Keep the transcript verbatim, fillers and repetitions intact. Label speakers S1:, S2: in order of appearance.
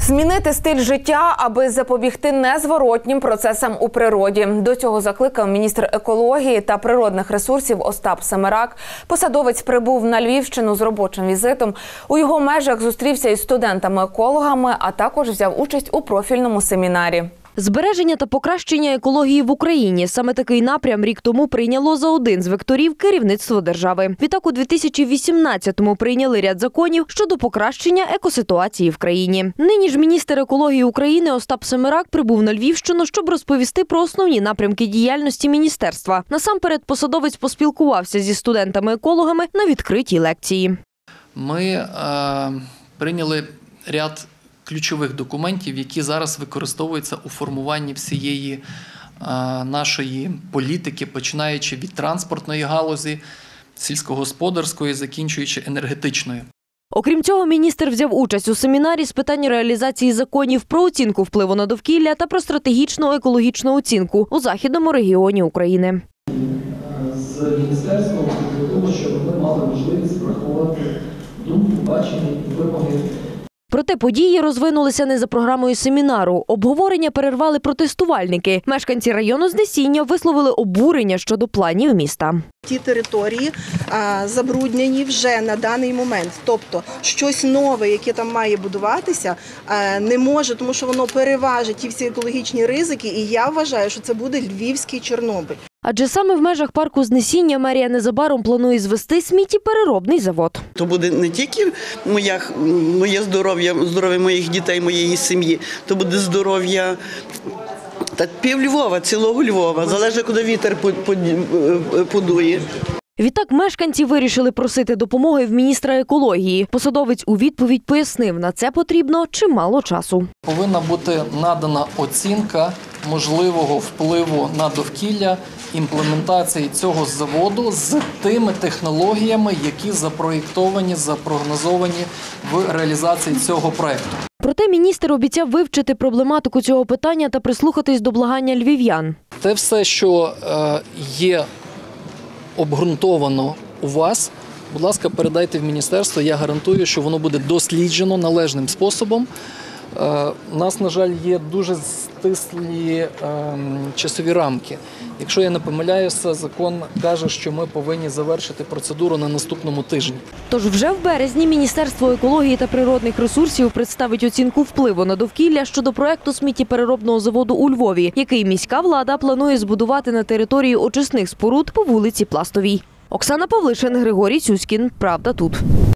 S1: Змінити стиль життя, аби запобігти незворотнім процесам у природі. До цього закликав міністр екології та природних ресурсів Остап Семерак. Посадовець прибув на Львівщину з робочим візитом. У його межах зустрівся із студентами-екологами, а також взяв участь у профільному семінарі.
S2: Збереження та покращення екології в Україні – саме такий напрям рік тому прийняло за один з векторів керівництво держави. Відтак у дві тисячі вісімнадцятому прийняли ряд законів щодо покращення екоситуації в країні. Нині ж міністр екології України Остап Семерак прибув на Львівщину, щоб розповісти про основні напрямки діяльності міністерства. Насамперед посадовець поспілкувався зі студентами-екологами на відкритій лекції.
S3: Ми е, прийняли ряд ключових документів, які зараз використовуються у формуванні всієї а, нашої політики, починаючи від транспортної галузі, сільськогосподарської, закінчуючи енергетичною.
S2: Окрім цього, міністр взяв участь у семінарі з питань реалізації законів про оцінку впливу на довкілля та про стратегічну екологічну оцінку у Західному регіоні України.
S4: З міністерством для того, щоб ми мали можливість врахувати думку, бачення і вимоги.
S2: Проте події розвинулися не за програмою семінару. Обговорення перервали протестувальники. Мешканці району Знесіння висловили обурення щодо планів міста.
S5: Ті території а, забруднені вже на даний момент. Тобто щось нове, яке там має будуватися, а, не може, тому що воно переважить ті всі екологічні ризики. І я вважаю, що це буде львівський Чорнобиль.
S2: Адже саме в межах парку Знесіння мерія незабаром планує звести сміттєпереробний завод.
S6: То буде не тільки моя, моє здоров'я, здоров'я моїх дітей, моєї сім'ї, то буде здоров'я та пів Львова, цілого Львова, залежить, куди вітер подує.
S2: Відтак мешканці вирішили просити допомоги в міністра екології. Посадовець у відповідь пояснив, на це потрібно чимало часу.
S3: Повинна бути надана оцінка можливого впливу на довкілля, імплементації цього заводу з тими технологіями, які запроєктовані, запрогнозовані в реалізації цього проєкту.
S2: Проте міністр обіцяв вивчити проблематику цього питання та прислухатись до благання львів'ян.
S3: Те все, що є обґрунтовано у вас, будь ласка, передайте в міністерство, я гарантую, що воно буде досліджено належним способом. У нас, на жаль, є дуже стислі е, часові рамки. Якщо я не помиляюся, закон каже, що ми повинні завершити процедуру на наступному тижні.
S2: Тож вже в березні Міністерство екології та природних ресурсів представить оцінку впливу на довкілля щодо проекту сміттєпереробного заводу у Львові, який міська влада планує збудувати на території очисних споруд по вулиці Пластовій. Оксана Павлишин, Григорій Сюськін. Правда тут.